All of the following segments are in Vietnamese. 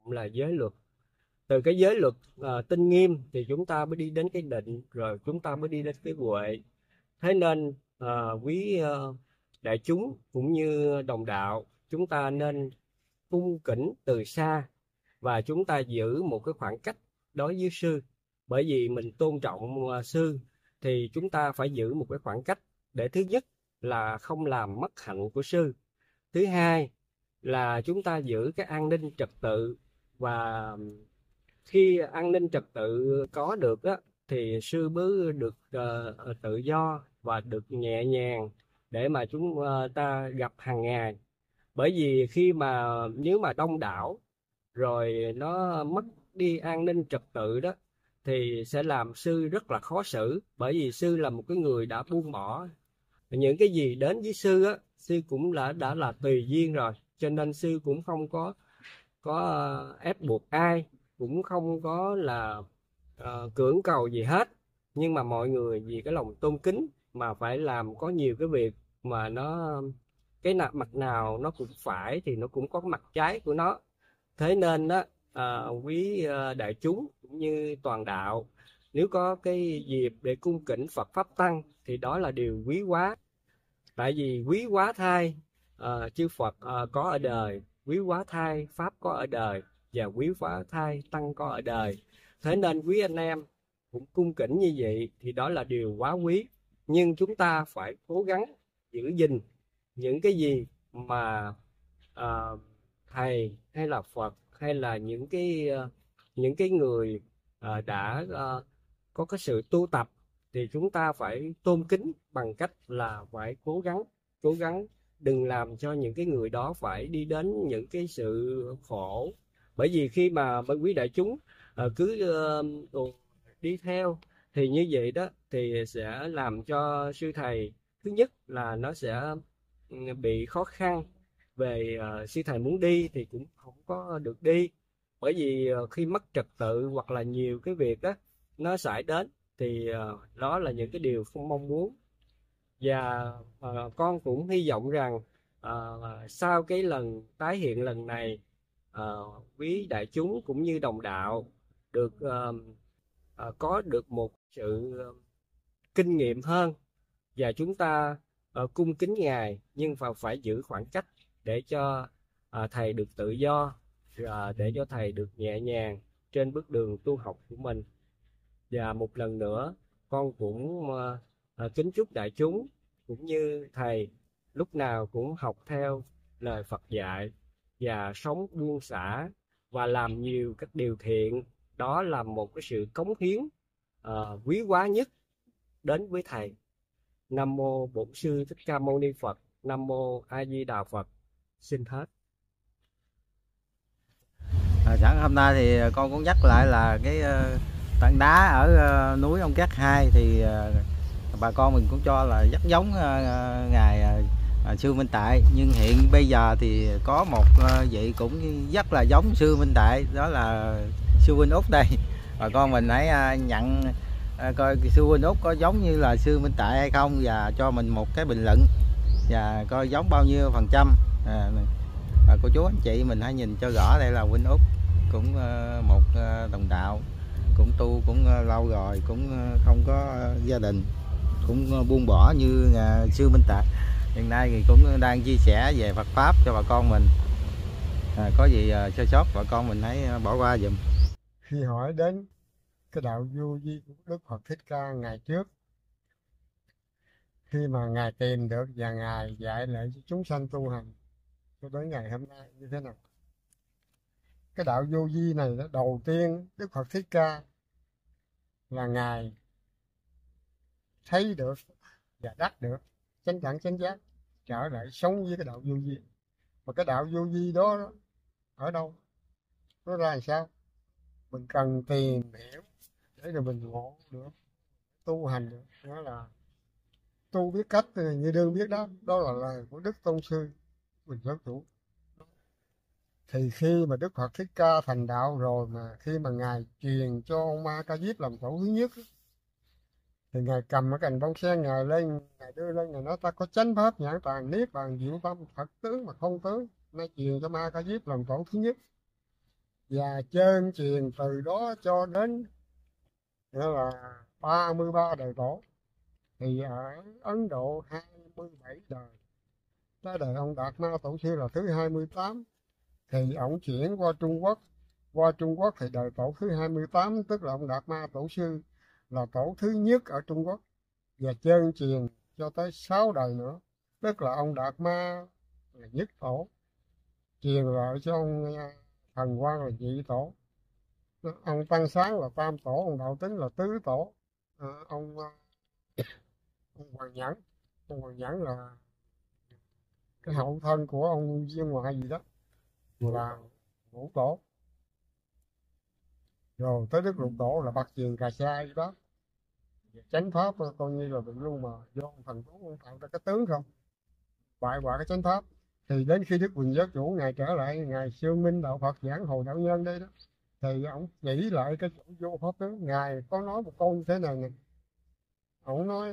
trọng là giới luật. Từ cái giới luật tinh nghiêm thì chúng ta mới đi đến cái định, rồi chúng ta mới đi đến cái huệ. Thế nên quý đại chúng cũng như đồng đạo, chúng ta nên cung kính từ xa, và chúng ta giữ một cái khoảng cách đối với sư. Bởi vì mình tôn trọng sư thì chúng ta phải giữ một cái khoảng cách, để thứ nhất là không làm mất hạnh của sư, thứ hai là chúng ta giữ cái an ninh trật tự. Và khi an ninh trật tự có được á, thì sư mới được tự do và được nhẹ nhàng để mà chúng ta gặp hàng ngày. Bởi vì khi mà nếu mà đông đảo rồi nó mất đi an ninh trật tự đó, thì sẽ làm sư rất là khó xử. Bởi vì sư là một cái người đã buông bỏ những cái gì đến với sư á, sư cũng đã là tùy duyên rồi, cho nên sư cũng không có ép buộc ai, cũng không có là cưỡng cầu gì hết. Nhưng mà mọi người vì cái lòng tôn kính mà phải làm có nhiều cái việc mà nó, cái mặt nào nó cũng phải thì nó cũng có mặt trái của nó. Thế nên đó, quý đại chúng cũng như toàn đạo, nếu có cái dịp để cung kính Phật Pháp Tăng thì đó là điều quý hóa. Tại vì quý hóa thay chư Phật có ở đời, quý hóa thay Pháp có ở đời, và quý hóa thay Tăng có ở đời. Thế nên quý anh em cũng cung kính như vậy thì đó là điều quá quý. Nhưng chúng ta phải cố gắng giữ gìn những cái gì mà thầy hay là Phật hay là những cái người đã có cái sự tu tập, thì chúng ta phải tôn kính bằng cách là phải cố gắng đừng làm cho những cái người đó phải đi đến những cái sự khổ. Bởi vì khi mà mấy quý đại chúng cứ đi theo thì như vậy đó, thì sẽ làm cho sư thầy, thứ nhất là nó sẽ bị khó khăn về sư thầy muốn đi thì cũng không có được đi. Bởi vì khi mất trật tự hoặc là nhiều cái việc đó nó xảy đến, thì đó là những cái điều không mong muốn. Và con cũng hy vọng rằng sau cái lần tái hiện lần này, quý đại chúng cũng như đồng đạo được có được một sự kinh nghiệm hơn, và chúng ta cung kính ngài, nhưng phải giữ khoảng cách để cho thầy được tự do, để cho thầy được nhẹ nhàng trên bước đường tu học của mình. Và một lần nữa con cũng kính chúc đại chúng cũng như thầy lúc nào cũng học theo lời Phật dạy, và sống buông xả và làm nhiều các điều thiện. Đó là một cái sự cống hiến quý hóa nhất đến với thầy. Nam mô Bổn Sư Thích Ca Mâu Ni Phật. Nam mô A Di Đà Phật. Xin hết. Sẵn hôm nay thì con cũng nhắc lại là cái tảng đá ở núi Ông Cát 2 thì bà con mình cũng cho là rất giống ngài Sư Minh Tại. Nhưng hiện bây giờ thì có một vị cũng rất là giống Sư Minh Tại, đó là Sư Huynh Út đây. Bà con mình hãy nhận coi Sư Huynh Út có giống như là Sư Minh Tại hay không, và cho mình một cái bình luận và coi giống bao nhiêu phần trăm. Cô chú anh chị mình hãy nhìn cho rõ, đây là Huynh Út, cũng một đồng đạo, cũng tu cũng lâu rồi, cũng không có gia đình, cũng buông bỏ như Sư Minh Tại. Hiện nay thì cũng đang chia sẻ về Phật Pháp cho bà con mình. Có gì sơ sót bà con mình hãy bỏ qua dùm. Khi hỏi đến cái đạo vô vi của Đức Phật Thích Ca ngày trước, khi mà ngài tìm được và ngài dạy lại cho chúng sanh tu hành cho đến ngày hôm nay như thế nào? Cái đạo vô vi này đó, đầu tiên Đức Phật Thích Ca là ngài thấy được và đắc được chánh đẳng chánh giác, trở lại sống với cái đạo vô vi. Mà cái đạo vô vi đó ở đâu, nó ra làm sao? Mình cần tìm hiểu để rồi mình ngộ được, tu hành được. Đó là tu biết cách như đương biết đó. Đó là lời của Đức Tôn Sư mình giáo chủ. Thì khi mà Đức Phật Thích Ca thành đạo rồi, mà khi mà ngài truyền cho ông Ma Ca Diếp làm tổ thứ nhất, thì ngài cầm cái cành bông sen ngài lên, ngài đưa lên, ngài nói ta có chánh pháp nhãn tàng niết bàn diệu tâm, thật tướng mà không tướng, nay truyền cho Ma Ca Diếp làm tổ thứ nhất. và chân truyền từ đó cho đến nghĩa là 33 đời tổ. Thì ở Ấn Độ 27 đời, tới đời ông Đạt Ma Tổ sư là thứ 28, thì ông chuyển qua Trung Quốc. Qua Trung Quốc thì đời tổ thứ 28, tức là ông Đạt Ma Tổ sư là tổ thứ nhất ở Trung Quốc, và chân truyền cho tới 6 đời nữa, tức là ông Đạt Ma là nhất tổ, truyền lại cho ông Thần Quang là nhị tổ, ông Tăng Sáng là tam tổ, ông Đạo Tính là tứ tổ, ông Hoàng Nhẫn, ông Hoàng Nhẫn là cái hậu thân của ông Viên Ngoại gì đó là ngũ tổ. Rồi tới Đức Lục Tổ là Bạc Truyền Cà Sa gì đó, chánh pháp coi như là bệnh luôn, mà do ông thần tú ông tạo ra cái tướng không bại hoại cái chánh pháp. Thì đến khi Đức Quỳnh Giáo Chủ ngài trở lại, ngài Sư Minh Đạo Phật giảng Hồ Đạo Nhân đây đó, thì ông nghĩ lại cái chỗ vô pháp tướng. Ngài có nói một câu như thế này nè, ông nói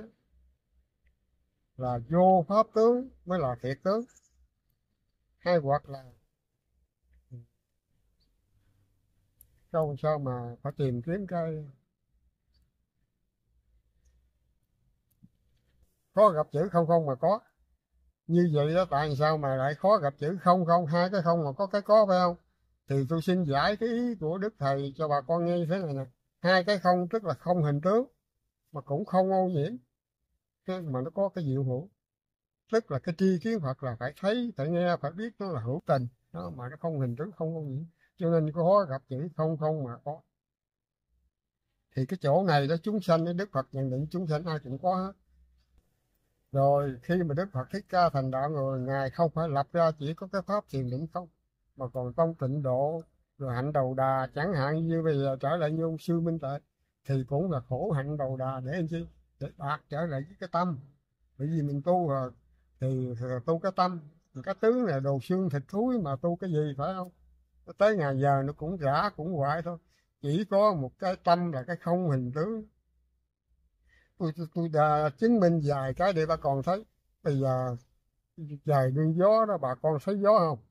là vô pháp tướng mới là thiệt tướng, hay hoặc là câu sao mà phải tìm kiếm cái khó gặp chữ không không mà có. Như vậy đó, tại sao mà lại khó gặp chữ không không, hai cái không mà có cái có, phải không? Thì tôi xin giải cái ý của Đức Thầy cho bà con nghe như thế này nè. Hai cái không tức là không hình tướng, mà cũng không ô nhiễm, mà nó có cái diệu hữu. Tức là cái tri kiến Phật là phải thấy, phải nghe, phải biết nó là hữu tình. Đó, mà nó không hình tướng, không ô nhiễm. Cho nên khó gặp chữ không không mà có. Thì cái chỗ này đó, chúng sanh, Đức Phật nhận định chúng sanh ai cũng có hết. Rồi khi mà Đức Phật Thích Ca thành đạo rồi, Ngài không phải lập ra chỉ có cái pháp thiền định không, mà còn tông tịnh độ, rồi hạnh đầu đà, chẳng hạn như bây giờ trở lại như ông Sư Minh Tuệ, thì cũng là khổ hạnh đầu đà để làm chi? Để đạt trở lại với cái tâm. Bởi vì mình tu rồi, thì tu cái tâm, cái tướng này đồ xương thịt thúi mà tu cái gì, phải không? Tới ngày giờ nó cũng rã, cũng hoại thôi. Chỉ có một cái tâm là cái không hình tướng. Tôi đã chứng minh vài cái để bà con thấy. Bây giờ trời đương gió đó, bà con thấy gió không?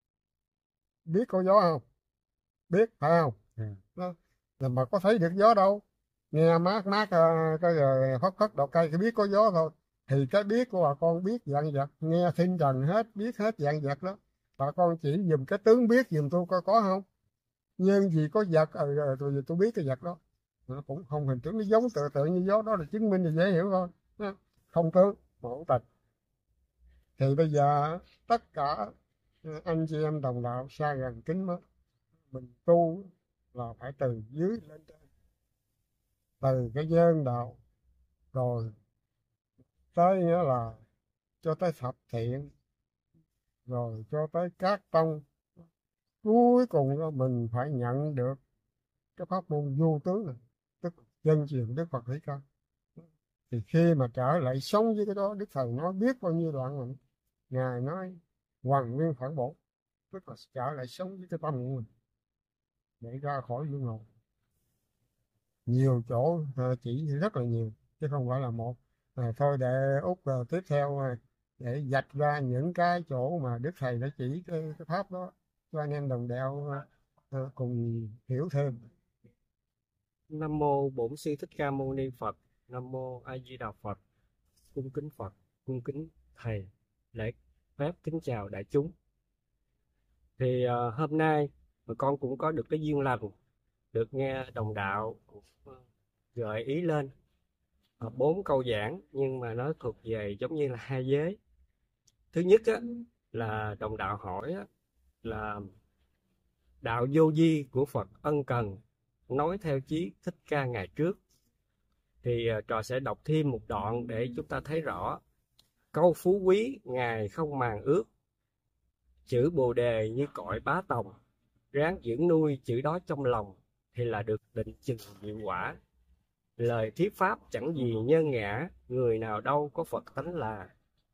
Biết có gió không? Biết, phải không? Đó. Là mà có thấy được gió đâu. Nghe mát mát cái rồi phất phất đầu cây thì biết có gió thôi. Thì cái biết của bà con biết dạng vật, nghe thinh trần hết, biết hết dạng vật đó. Bà con chỉ dùm cái tướng biết dùm tôi coi có không? Nhưng vì có vật, tôi biết cái vật đó. Nó cũng không hình tướng, nó giống tự tự như gió đó, là chứng minh thì dễ hiểu thôi. Không tướng, hữu tình. Thì bây giờ tất cả anh chị em đồng đạo xa gần kính mất, mình tu là phải từ dưới lên trên, từ cái nhân đạo rồi tới nghĩa là cho tới thập thiện, rồi cho tới các tông, cuối cùng đó mình phải nhận được cái pháp môn vô tướng này, tức chân truyền Đức Phật Thích Ca. Thì khi mà trở lại sống với cái đó, Đức Thầy nói biết bao nhiêu đoạn rồi, Ngài nói hoàn nguyên phản bổ, tức là trở lại sống với cái tâm của mình để ra khỏi luân hồi. Nhiều chỗ chỉ rất là nhiều, chứ không phải là một. Thôi để Út tiếp theo để vạch ra những cái chỗ mà Đức Thầy đã chỉ cái pháp đó cho anh em đồng đạo cùng hiểu thêm. Nam mô Bổn Sư Thích Ca Mâu Ni Phật. Nam mô A Di Đà Phật. Cung kính Phật, cung kính thầy, lễ phép kính chào đại chúng. Thì hôm nay mà con cũng có được cái duyên lành được nghe đồng đạo gợi ý lên 4 câu giảng, nhưng mà nó thuộc về giống như là hai giới. Thứ nhất á, là đồng đạo hỏi á, là đạo vô vi của Phật ân cần nói theo chí Thích Ca ngày trước. Thì trò sẽ đọc thêm một đoạn để chúng ta thấy rõ. Câu phú quý ngài không màng ước, chữ Bồ Đề như cội bá tòng, ráng dưỡng nuôi chữ đó trong lòng thì là được định chừng diệu quả. Lời thuyết pháp chẳng gì nhân ngã, người nào đâu có Phật tánh là.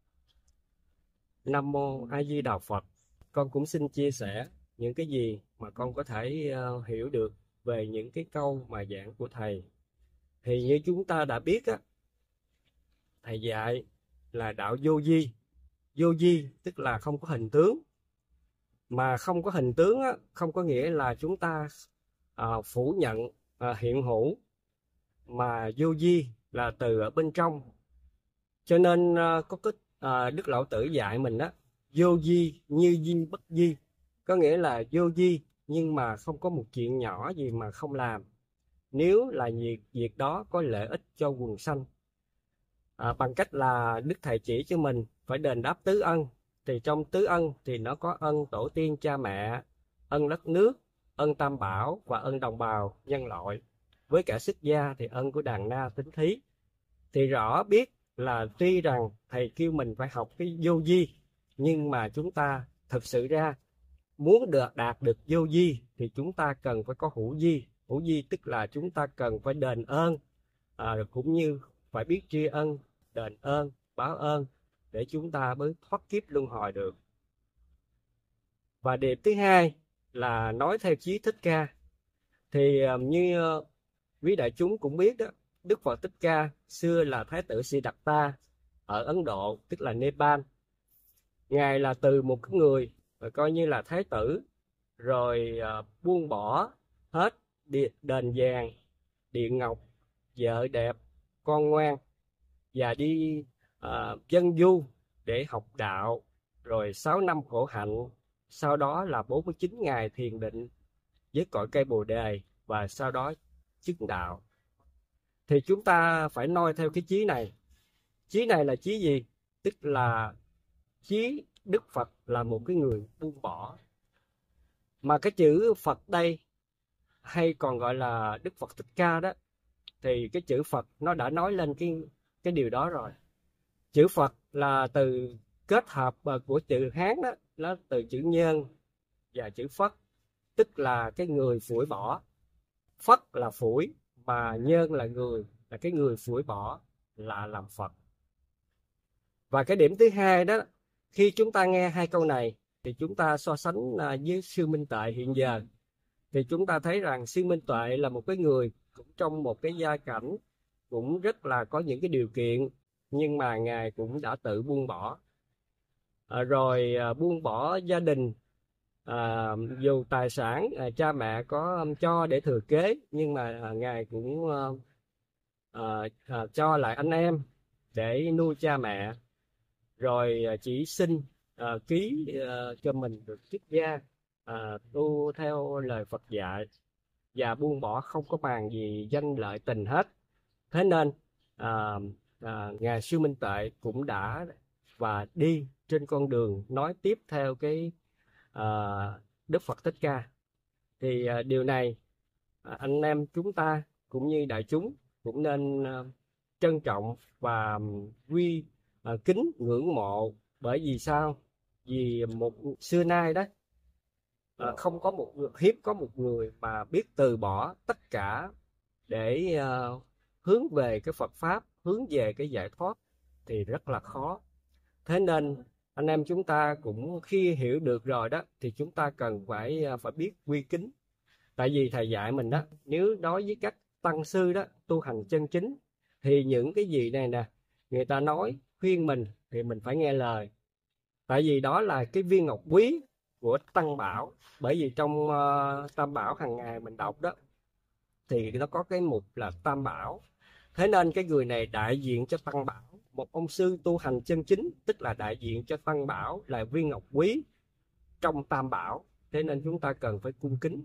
Nam mô A Di Đà Phật. Con cũng xin chia sẻ những cái gì mà con có thể hiểu được về những cái câu mà giảng của thầy. Thì như chúng ta đã biết á, thầy dạy là đạo vô vi. Vô vi tức là không có hình tướng. Mà không có hình tướng á, không có nghĩa là chúng ta phủ nhận hiện hữu, mà vô vi là từ ở bên trong. Cho nên có cái Đức Lão Tử dạy mình á, vô vi như vi bất vi, có nghĩa là vô vi nhưng mà không có một chuyện nhỏ gì mà không làm, nếu là việc đó có lợi ích cho quần sanh. Bằng cách là Đức Thầy chỉ cho mình phải đền đáp tứ ân. Thì trong tứ ân thì nó có ân tổ tiên cha mẹ, ân đất nước, ân tam bảo và ân đồng bào nhân loại. Với cả xuất gia thì ân của đàn na tín thí. Thì rõ biết là tuy rằng thầy kêu mình phải học cái vô vi, nhưng mà chúng ta thực sự ra muốn đạt được vô vi thì chúng ta cần phải có hữu vi. Hữu vi tức là chúng ta cần phải đền ơn, cũng như phải biết tri ân, đền ơn, báo ơn để chúng ta mới thoát kiếp luân hồi được. Và điểm thứ hai là nói theo chí Thích Ca. Thì như quý đại chúng cũng biết đó, Đức Phật Thích Ca xưa là Thái tử Siddhartha ở Ấn Độ, tức là Nepal. Ngài là từ một cái người coi như là thái tử, rồi buông bỏ hết đền vàng, điện ngọc, vợ đẹp, con ngoan, và đi dân du để học đạo, rồi 6 năm khổ hạnh, sau đó là 49 ngày thiền định với cội cây Bồ Đề, và sau đó chứng đạo. Thì chúng ta phải noi theo cái chí này. Chí này là chí gì? Tức là chí Đức Phật là một cái người buông bỏ. Mà cái chữ Phật đây, hay còn gọi là Đức Phật Thích Ca đó, thì cái chữ Phật nó đã nói lên cái điều đó rồi. Chữ Phật là từ kết hợp của chữ Hán đó, nó từ chữ nhân và chữ Phất, tức là cái người phủi bỏ. Phất là phủi, mà nhân là người, là cái người phủi bỏ là làm Phật. Và cái điểm thứ hai đó, khi chúng ta nghe hai câu này thì chúng ta so sánh với Sư Minh Tuệ hiện giờ, thì chúng ta thấy rằng Sư Minh Tuệ là một cái người cũng trong một cái gia cảnh cũng rất là có những cái điều kiện, nhưng mà Ngài cũng đã tự buông bỏ. Rồi buông bỏ gia đình, dù tài sản cha mẹ có cho để thừa kế, nhưng mà Ngài cũng cho lại anh em để nuôi cha mẹ. Rồi chỉ xin ký cho mình được xuất gia, tu theo lời Phật dạy, và buông bỏ không có màng gì danh lợi tình hết. Thế nên Ngài Sư Minh Tuệ cũng đã và đi trên con đường nói tiếp theo cái Đức Phật Thích Ca. Thì điều này anh em chúng ta cũng như đại chúng cũng nên trân trọng và kính ngưỡng mộ. Bởi vì sao? Vì một xưa nay đó không có hiếm có một người mà biết từ bỏ tất cả để hướng về cái Phật pháp, hướng về cái giải thoát thì rất là khó. Thế nên anh em chúng ta cũng khi hiểu được rồi đó thì chúng ta cần phải biết quy kính. Tại vì thầy dạy mình đó, nếu đối với các tăng sư đó tu hành chân chính thì những cái gì này nè, người ta nói khuyên mình thì mình phải nghe lời. Tại vì đó là cái viên ngọc quý của Tăng Bảo. Bởi vì trong Tam Bảo hàng ngày mình đọc đó thì nó có cái mục là Tam Bảo. Thế nên cái người này đại diện cho Tăng Bảo. Một ông sư tu hành chân chính tức là đại diện cho Tăng Bảo, là viên ngọc quý trong Tam Bảo. Thế nên chúng ta cần phải cung kính.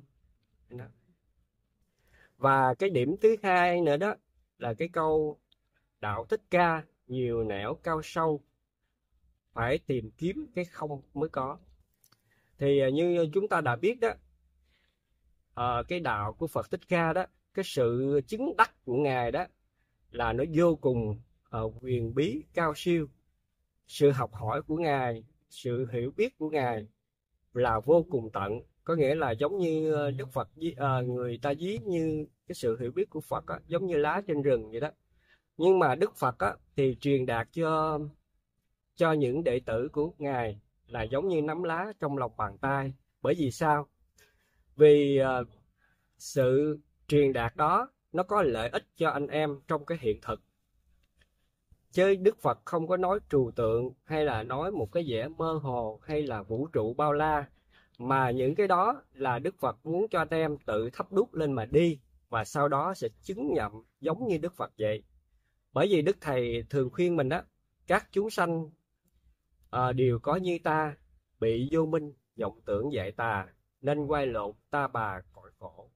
Và cái điểm thứ hai nữa đó là cái câu đạo Thích Ca nhiều nẻo cao sâu, phải tìm kiếm cái không mới có. Thì như chúng ta đã biết đó, cái đạo của Phật Thích Ca đó, cái sự chứng đắc của Ngài đó là nó vô cùng huyền bí cao siêu. Sự học hỏi của Ngài, sự hiểu biết của Ngài là vô cùng tận. Có nghĩa là giống như Đức Phật, người ta ví như cái sự hiểu biết của Phật á, giống như lá trên rừng vậy đó. Nhưng mà Đức Phật á, thì truyền đạt cho những đệ tử của Ngài là giống như nắm lá trong lòng bàn tay. Bởi vì sao? Vì sự truyền đạt đó nó có lợi ích cho anh em trong cái hiện thực. Chứ Đức Phật không có nói trừu tượng hay là nói một cái vẻ mơ hồ hay là vũ trụ bao la, mà những cái đó là Đức Phật muốn cho anh em tự thắp đuốc lên mà đi, và sau đó sẽ chứng nhận giống như Đức Phật vậy. Bởi vì Đức Thầy thường khuyên mình đó, các chúng sanh đều có như ta, bị vô minh vọng tưởng dạy tà, nên quay lộn ta bà cõi khổ.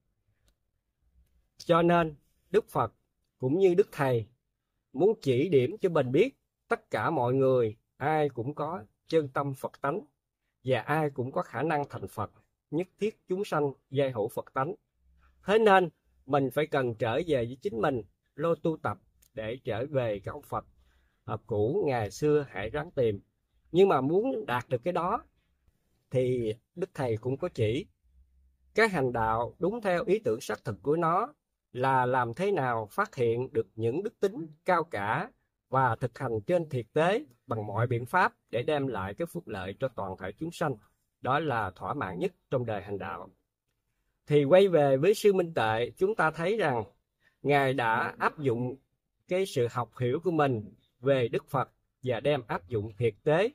Cho nên Đức Phật cũng như Đức Thầy muốn chỉ điểm cho mình biết tất cả mọi người ai cũng có chân tâm Phật tánh, và ai cũng có khả năng thành Phật, nhất thiết chúng sanh giai hữu Phật tánh. Thế nên mình phải cần trở về với chính mình, lô tu tập để trở về cái ông Phật cũ ngày xưa hãy ráng tìm. Nhưng mà muốn đạt được cái đó thì Đức Thầy cũng có chỉ cái hành đạo đúng theo ý tưởng xác thực của nó, là làm thế nào phát hiện được những đức tính cao cả và thực hành trên thực tế bằng mọi biện pháp để đem lại cái phúc lợi cho toàn thể chúng sanh. Đó là thỏa mãn nhất trong đời hành đạo. Thì quay về với Sư Minh Tuệ, chúng ta thấy rằng Ngài đã áp dụng cái sự học hiểu của mình về Đức Phật và đem áp dụng thực tế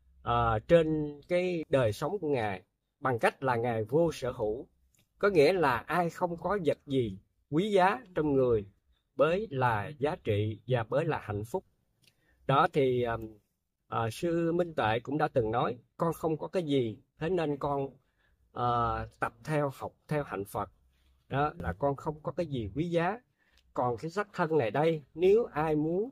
trên cái đời sống của Ngài, bằng cách là Ngài vô sở hữu. Có nghĩa là ai không có vật gì quý giá trong người mới là giá trị và mới là hạnh phúc. Đó thì Sư Minh Tuệ cũng đã từng nói, con không có cái gì, thế nên con tập theo học theo hạnh Phật. Đó là con không có cái gì quý giá. Còn cái xác thân này đây, nếu ai muốn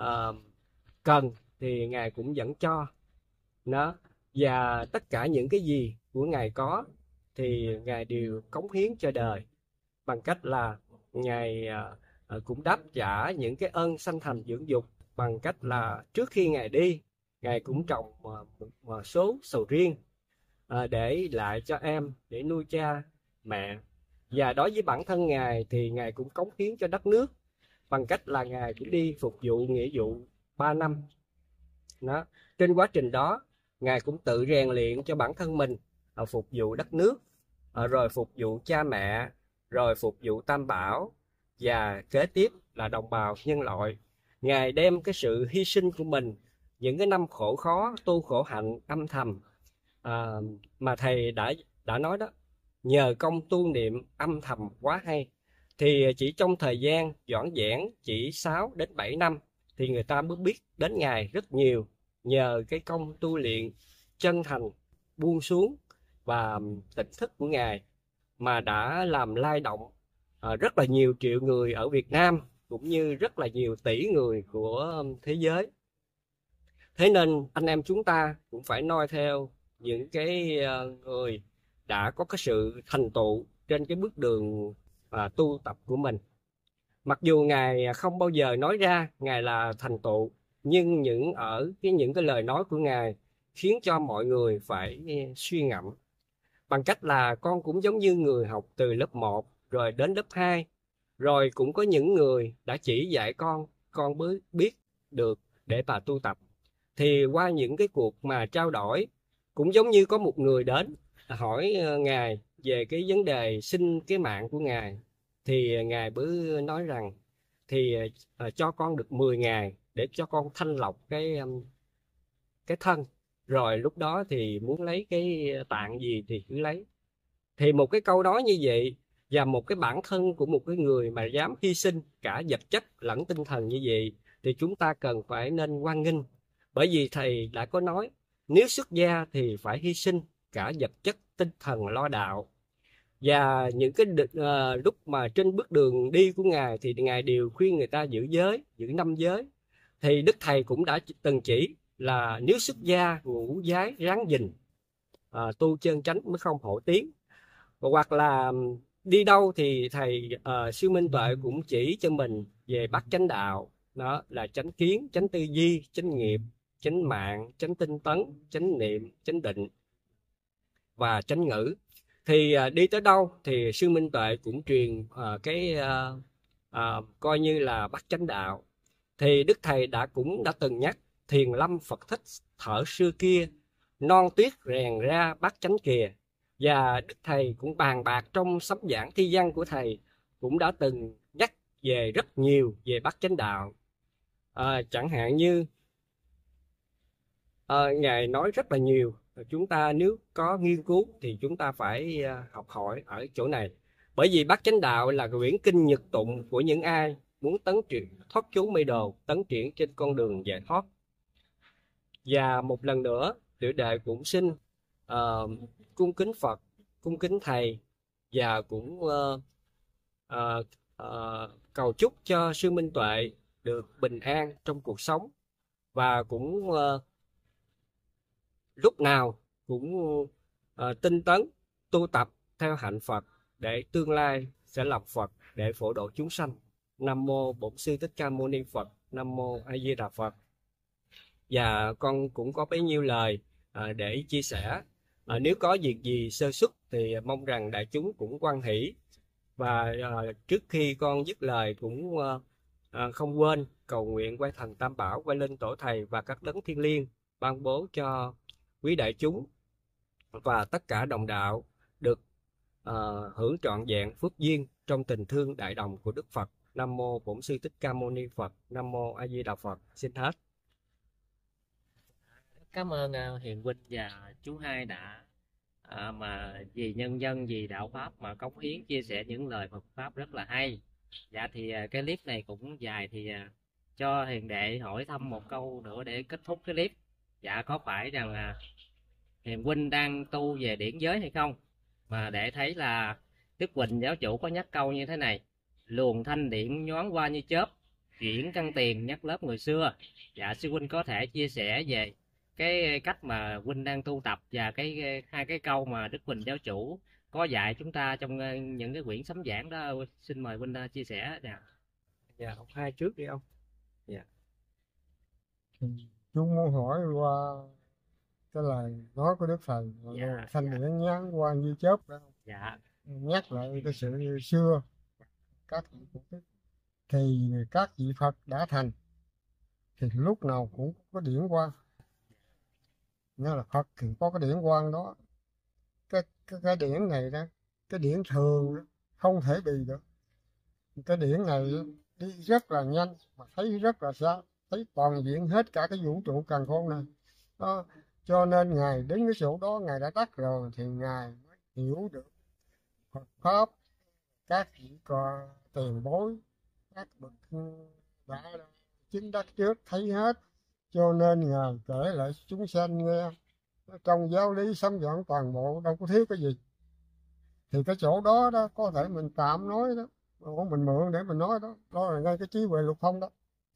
cần thì Ngài cũng vẫn cho nó. Và tất cả những cái gì của Ngài có thì Ngài đều cống hiến cho đời, bằng cách là Ngài cũng đáp trả những cái ơn sanh thành dưỡng dục, bằng cách là trước khi Ngài đi, Ngài cũng trồng một số sầu riêng để lại cho em, để nuôi cha mẹ. Và đối với bản thân Ngài thì Ngài cũng cống hiến cho đất nước, bằng cách là Ngài cũng đi phục vụ nghĩa vụ 3 năm. Đó. Trên quá trình đó, Ngài cũng tự rèn luyện cho bản thân mình phục vụ đất nước, rồi phục vụ cha mẹ, rồi phục vụ Tam Bảo, và kế tiếp là đồng bào nhân loại. Ngài đem cái sự hy sinh của mình, những cái năm khổ khó, tu khổ hạnh âm thầm mà Thầy đã nói đó, nhờ công tu niệm âm thầm quá hay, thì chỉ trong thời gian dõn dẽn chỉ 6 đến 7 năm thì người ta mới biết đến Ngài rất nhiều, nhờ cái công tu luyện chân thành, buông xuống và tỉnh thức của Ngài, mà đã làm lay động rất là nhiều triệu người ở Việt Nam, cũng như rất là nhiều tỷ người của thế giới. Thế nên anh em chúng ta cũng phải noi theo những cái người đã có cái sự thành tựu trên cái bước đường tu tập của mình. Mặc dù Ngài không bao giờ nói ra Ngài là thành tựu, nhưng những cái lời nói của Ngài khiến cho mọi người phải suy ngẫm. Bằng cách là con cũng giống như người học từ lớp 1 rồi đến lớp 2, rồi cũng có những người đã chỉ dạy con mới biết được để mà tu tập. Thì qua những cái cuộc mà trao đổi, cũng giống như có một người đến hỏi Ngài về cái vấn đề sinh cái mạng của Ngài, thì Ngài mới nói rằng thì cho con được 10 ngày để cho con thanh lọc cái thân, rồi lúc đó thì muốn lấy cái tạng gì thì cứ lấy. Thì một cái câu nói như vậy, và một cái bản thân của một cái người mà dám hy sinh cả vật chất lẫn tinh thần như vậy, thì chúng ta cần phải nên hoan nghênh. Bởi vì Thầy đã có nói, nếu xuất gia thì phải hy sinh cả vật chất, tinh thần, lo đạo. Và những cái lúc mà trên bước đường đi của Ngài thì Ngài đều khuyên người ta giữ giới, giữ 5 giới. Thì Đức Thầy cũng đã từng chỉ là nếu xuất gia ngũ giới ráng gìn, tu chân chánh mới không hổ tiếng. Hoặc là đi đâu thì Thầy Sư Minh Tuệ cũng chỉ cho mình về bát chánh đạo, đó là chánh kiến, chánh tư duy, chánh nghiệp, chánh mạng, chánh tinh tấn, chánh niệm, chánh định và chánh ngữ. Thì đi tới đâu thì Sư Minh Tuệ cũng truyền coi như là bát chánh đạo. Thì Đức Thầy cũng đã từng nhắc, thiền lâm Phật thích thở xưa kia, non tuyết rèn ra bát chánh kìa. Và Đức Thầy cũng bàn bạc trong sấm giảng thi văn của Thầy, cũng đã từng nhắc về rất nhiều về bát chánh đạo. Chẳng hạn như Ngài nói rất là nhiều chúng ta nếu có nghiên cứu thì chúng ta phải học hỏi ở chỗ này. Bởi vì Bát Chánh Đạo là quyển kinh nhật tụng của những ai muốn thoát chốn mê đồ, tấn triển trên con đường giải thoát. Và một lần nữa, tiểu đệ cũng xin cung kính Phật, cung kính Thầy, và cũng cầu chúc cho sư Minh Tuệ được bình an trong cuộc sống, và cũng lúc nào cũng tinh tấn tu tập theo hạnh Phật để tương lai sẽ lập Phật để phổ độ chúng sanh. Nam mô Bổn Sư Thích Ca Mâu Ni Phật. Nam mô A Di Đà Phật. Và con cũng có bấy nhiêu lời để chia sẻ. Nếu có việc gì sơ xuất thì mong rằng đại chúng cũng hoan hỷ. Và trước khi con dứt lời cũng không quên cầu nguyện quay thần Tam Bảo, quay lên Tổ Thầy và các đấng thiên liêng ban bố cho quý đại chúng và tất cả đồng đạo được hưởng trọn vẹn phước duyên trong tình thương đại đồng của Đức Phật. Nam mô Bổn Sư Thích Ca Mâu Ni Phật. Nam mô A Di Đà Phật. Xin hết. Cảm ơn Hiền huynh và chú Hai đã mà vì nhân dân, vì đạo pháp mà cống hiến chia sẻ những lời Phật pháp rất là hay. Dạ thì cái clip này cũng dài, thì cho Hiền đệ hỏi thăm một câu nữa để kết thúc cái clip. Dạ, có phải rằng Hiền huynh đang tu về điển giới hay không? Mà để thấy là Đức Huỳnh giáo chủ có nhắc câu như thế này: luồng thanh điện nhoáng qua như chớp, chuyển căn tiền nhắc lớp người xưa. Dạ, sư huynh có thể chia sẻ về cái cách mà huynh đang tu tập và hai cái câu mà Đức Huỳnh giáo chủ có dạy chúng ta trong những cái quyển sấm giảng đó. Xin mời huynh chia sẻ. Dạ, ông Hai trước đi ông. Dạ. Chú muốn hỏi qua cái lời nói của Đức Thầy, thanh điển nhắn qua như chớp đó. Dạ. Nhắc lại cái sự xưa các vị Phật, thì các vị Phật đã thành thì lúc nào cũng có điển quang. Nhớ là Phật thì có cái điển quang đó. Cái điển này đó, cái điển thường đó, không thể bị được. Cái điển này đi rất là nhanh mà thấy rất là xa, thấy toàn diện hết cả cái vũ trụ càn khôn này đó. Cho nên Ngài đến cái chỗ đó, Ngài đã đắc rồi thì Ngài mới hiểu được Phật pháp. Các vị có tiền bối, các bậc đã chứng đắc trước thấy hết, cho nên Ngài kể lại chúng sanh nghe. Trong giáo lý sấm giảng toàn bộ đâu có thiếu cái gì. Thì cái chỗ đó đó có thể mình tạm nói đó, mình mượn để mình nói đó, đó là ngay cái trí huệ lục thông đó.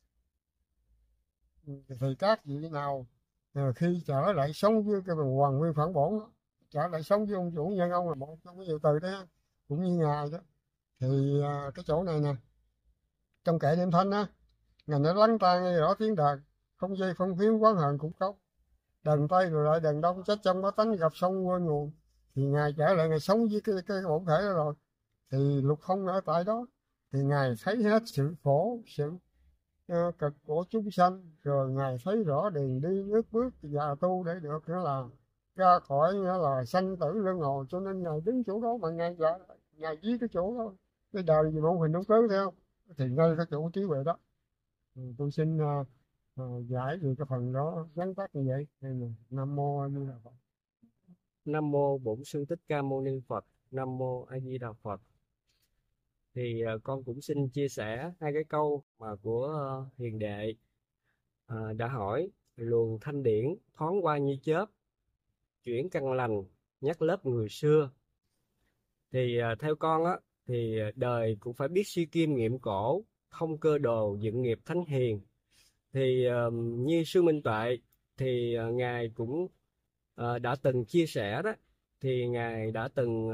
Thì các vị nào khi trở lại sống với cái hoàng nguyên phản bổn đó, trở lại sống với ông chủ nhân ông là một trong cái nhiều từ đó, cũng như Ngài đó, thì cái chỗ này nè, trong kệ niệm thanh á, Ngài đã lắng tai nghe rõ tiếng đàn, không dây không phiến quán hận cũng có. Đần Tây rồi lại đần Đông, chết trong bá tánh gặp sông quên nguồn. Thì Ngài trở lại Ngài sống với cái bổn thể đó rồi. Thì lục thông ở tại đó, thì Ngài thấy hết sự khổ, sự cực của chúng sanh, rồi Ngài thấy rõ đường đi nước bước và tu để được nghĩa là ra khỏi nghĩa là sanh tử luân hồi. Cho nên Ngài đứng chỗ đó mà Ngài viết cái chỗ đó, cái đời gì môn hình không cớ theo, thì ngay cái chỗ trí huệ đó. Tôi xin giải được cái phần đó ngắn tắt như vậy. Nam mô A Di Đà Phật. Nam mô Bổn Sư Thích Ca Mâu Ni Phật. Nam mô A Di Đà Phật. Thì con cũng xin chia sẻ hai cái câu mà của hiền đệ đã hỏi: luồng thanh điển thoáng qua như chớp, chuyển căn lành nhắc lớp người xưa. Thì theo con á, thì đời cũng phải biết suy kim nghiệm cổ, thông cơ đồ dựng nghiệp thánh hiền. Thì như sư Minh Tuệ thì Ngài cũng đã từng chia sẻ đó, thì Ngài đã từng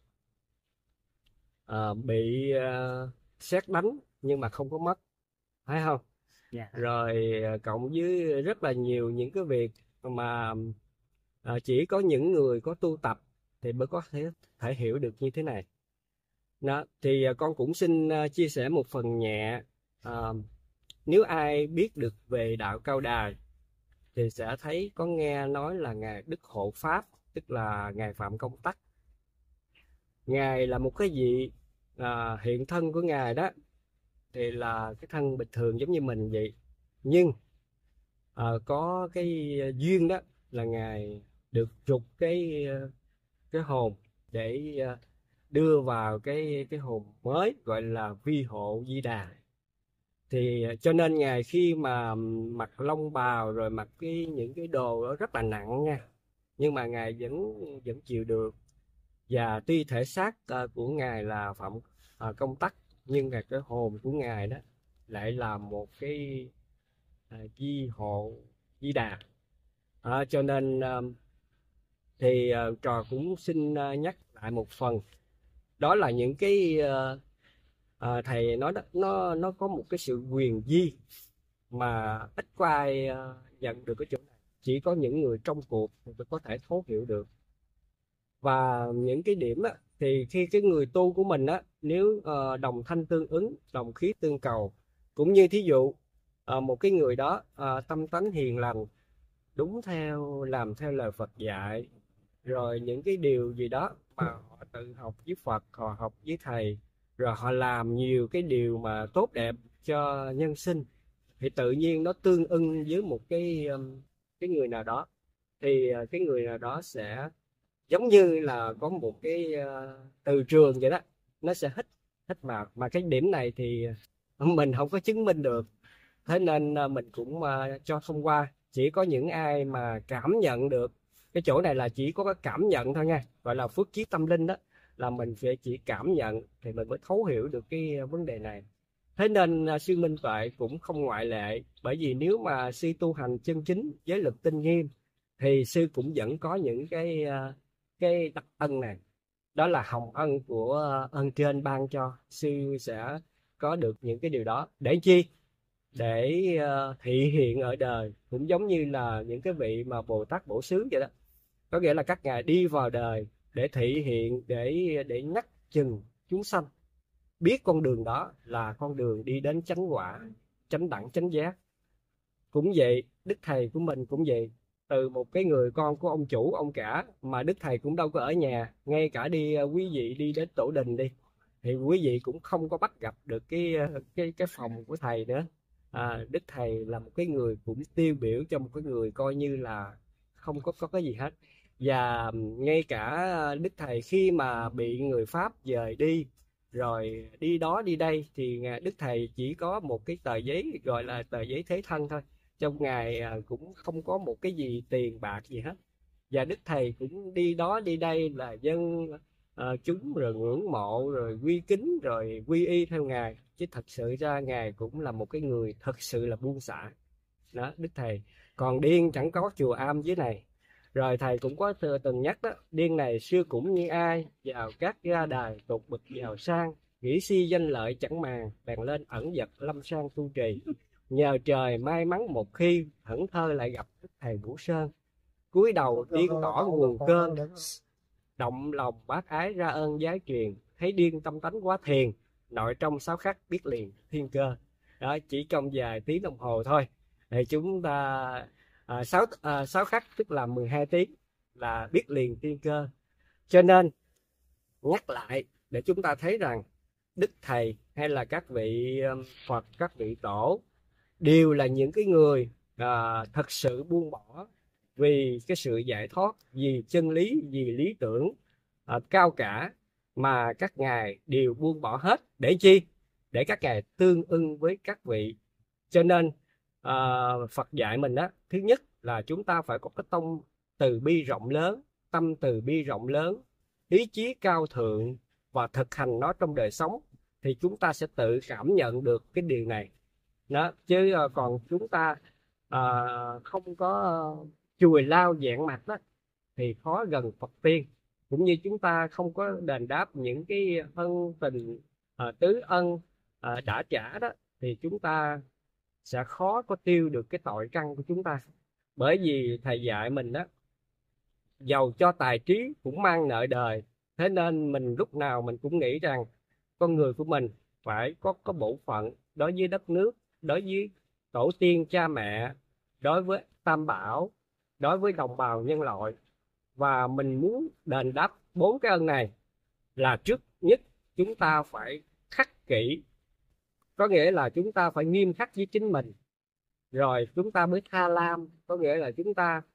bị sét đánh nhưng mà không có mất, phải không? Yeah. Rồi cộng với rất là nhiều những cái việc mà chỉ có những người có tu tập thì mới có thể hiểu được như thế này. Đó, thì con cũng xin chia sẻ một phần nhẹ. Nếu ai biết được về đạo Cao Đài thì sẽ thấy có nghe nói là Ngài Đức Hộ Pháp, tức là Ngài Phạm Công Tắc. Ngài là một cái vị hiện thân của Ngài đó thì là cái thân bình thường giống như mình vậy, nhưng có cái duyên đó là Ngài được trục cái hồn để đưa vào cái hồn mới gọi là vi hộ Di Đà. Thì cho nên ngài khi mà mặc long bào rồi mặc những cái đồ đó rất là nặng nha, nhưng mà ngài vẫn chịu được. Và tuy thể xác của ngài là phạm công tắc, nhưng mà cái hồn của ngài đó lại là một cái vi hộ Di Đà. Cho nên thì trò cũng xin nhắc lại một phần, đó là những cái thầy nói đó, nó có một cái sự quyền vi mà ít có ai nhận được cái chỗ này, chỉ có những người trong cuộc mới có thể thấu hiểu được. Và những cái điểm á, thì khi cái người tu của mình á, nếu đồng thanh tương ứng, đồng khí tương cầu, cũng như thí dụ một cái người đó tâm tánh hiền lành, đúng theo làm theo lời Phật dạy, rồi những cái điều gì đó mà họ tự học với Phật, họ học với thầy, rồi họ làm nhiều cái điều mà tốt đẹp cho nhân sinh, thì tự nhiên nó tương ưng với một cái người nào đó, thì cái người nào đó sẽ giống như là có một cái từ trường vậy đó, nó sẽ hít vào. Mà cái điểm này thì mình không có chứng minh được, thế nên mình cũng cho không qua. Chỉ có những ai mà cảm nhận được cái chỗ này là chỉ có cái cảm nhận thôi nha, gọi là phước chiết tâm linh đó, là mình sẽ chỉ cảm nhận thì mình mới thấu hiểu được cái vấn đề này. Thế nên sư Minh Tuệ cũng không ngoại lệ, bởi vì nếu mà sư tu hành chân chính, giới lực tinh nghiêm, thì sư cũng vẫn có những cái đặc ân này, đó là hồng ân của ân trên ban cho. Sư sẽ có được những cái điều đó để chi? Để thị hiện ở đời, cũng giống như là những cái vị mà Bồ Tát Bổ Xứ vậy đó. Có nghĩa là các ngài đi vào đời để thị hiện, để nhắc chừng chúng sanh biết con đường đó là con đường đi đến chánh quả, chánh đẳng, chánh giác. Cũng vậy, đức thầy của mình cũng vậy. Từ một cái người con của ông chủ, ông cả, mà đức thầy cũng đâu có ở nhà, ngay cả quý vị đi đến tổ đình đi, thì quý vị cũng không có bắt gặp được cái phòng của thầy nữa. Đức thầy là một cái người cũng tiêu biểu cho một cái người coi như là không có cái gì hết. Và ngay cả đức thầy khi mà bị người Pháp dời đi, rồi đi đó đi đây, thì đức thầy chỉ có một cái tờ giấy gọi là tờ giấy thế thân thôi, trong ngài cũng không có một cái gì tiền bạc gì hết. Và đức thầy cũng đi đó đi đây là dân chúng rồi ngưỡng mộ, rồi quy kính, rồi quy y theo ngài, chứ thật sự ra ngài cũng là một cái người thật sự là buông xả đó, đức thầy. Còn điên chẳng có chùa am dưới này. Rồi thầy cũng có từng nhắc đó, điên này xưa cũng như ai, vào các gia đài tục bực giàu sang, nghĩ si danh lợi chẳng màng, bèn lên ẩn dật lâm sang tu trì. Nhờ trời may mắn một khi, thẫn thơ lại gặp đức thầy Vũ Sơn, cúi đầu điên tỏ nguồn cơn, động lòng bác ái ra ơn giái truyền, thấy điên tâm tánh quá thiền, nội trong sáu khắc biết liền thiên cơ. Đó, chỉ trong vài tiếng đồng hồ thôi thì chúng ta 6 khắc tức là 12 tiếng là biết liền thiên cơ. Cho nên nhắc lại để chúng ta thấy rằng đức thầy hay là các vị Phật, các vị tổ đều là những cái người thật sự buông bỏ vì cái sự giải thoát, vì chân lý, vì lý tưởng cao cả, mà các ngài đều buông bỏ hết. Để chi? Để các ngài tương ưng với các vị. Cho nên Phật dạy mình đó, thứ nhất là chúng ta phải có cái tâm từ bi rộng lớn, tâm từ bi rộng lớn, ý chí cao thượng, và thực hành nó trong đời sống, thì chúng ta sẽ tự cảm nhận được cái điều này đó. Chứ còn chúng ta không có chùi lao dạng mặt đó thì khó gần Phật tiên. Cũng như chúng ta không có đền đáp những cái ân tình tứ ân đã trả đó, thì chúng ta sẽ khó có tiêu được cái tội căn của chúng ta. Bởi vì thầy dạy mình đó, giàu cho tài trí cũng mang nợ đời. Thế nên mình lúc nào mình cũng nghĩ rằng con người của mình phải có bổn phận đối với đất nước, đối với tổ tiên cha mẹ, đối với Tam Bảo, đối với đồng bào nhân loại. Và mình muốn đền đáp 4 cái ân này là trước nhất chúng ta phải khắc kỷ, có nghĩa là chúng ta phải nghiêm khắc với chính mình, rồi chúng ta mới tha lam, có nghĩa là chúng ta